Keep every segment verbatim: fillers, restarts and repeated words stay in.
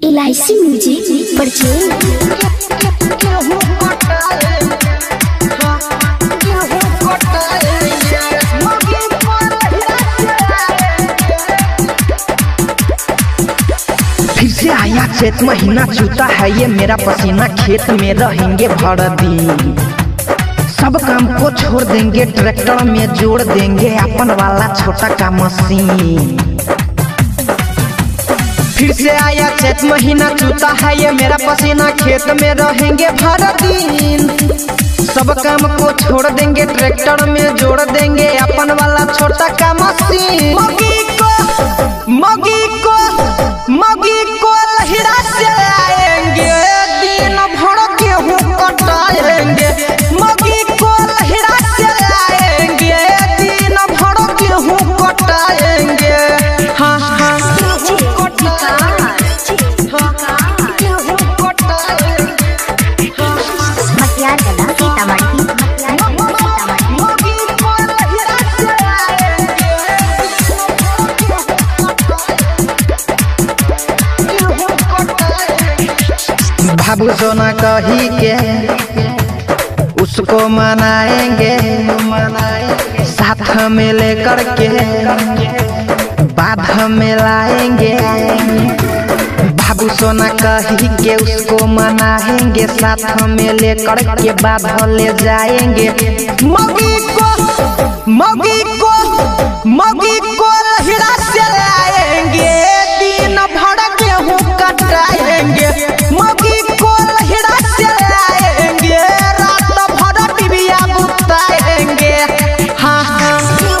L I C music purchase फिर से आया चैत महीना, चूता है ये मेरा पसीना, खेत में रहेंगे भर दिन, सब काम को छोड़ देंगे, ट्रैक्टर में जोड़ देंगे अपन वाला छोटा का मशीन। फिर से आया चैत महीना, चूता है ये मेरा पसीना, खेत में रहेंगे भर दिन, सब काम को छोड़ देंगे, ट्रैक्टर में जोड़ देंगे अपन वाला छोटा का मशीन। मगी को मगी को मगी को लहिरा से आएंगे, दिन भर गेहूं कटाएंगे, मगी को लहिरा से आएंगे, दिन भर गेहूं कटाएंगे। हाँ हाँ बाबू सोना कही के उसको मनाएंगे, साथ में लेकर के बाध में लाएंगे। बाबू सोना कही के उसको मनाएंगे, साथ में लेकर के बाध ले जाएंगे। मगी को मगी को मगी को लहिरा से लाएंगे, दिन भर गेहूं कटाएंगे, मगी को लहिरा से लाएंगे, रात भर टिबिया बुताएंगे। हाँ हाँ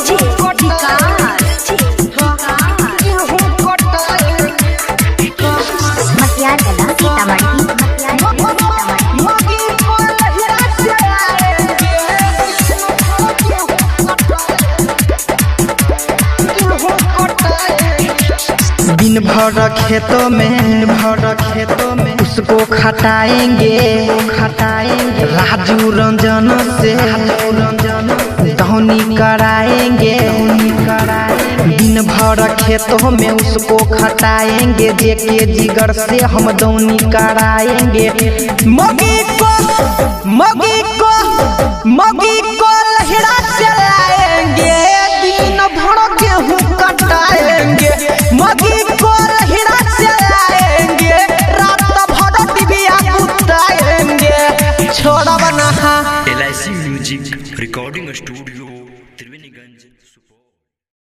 दिन भर खेतों में भर खेतों में उसको खटाएंगे खटाएंगे राजू रंजन से रंजन दौनी कराएंगे दिन भर खेतों में उसको खटाएंगे, जेके जिगर से हम दौनी कराएंगे। मगी को मगी को मगी को लहिरा से लाएंगे, दिन भर गेहूं कटाएंगे, मगी को लहिरा से लाएंगे, रात भर टिबिया बुताएंगे। छोड़ा बना L I C music recording studio.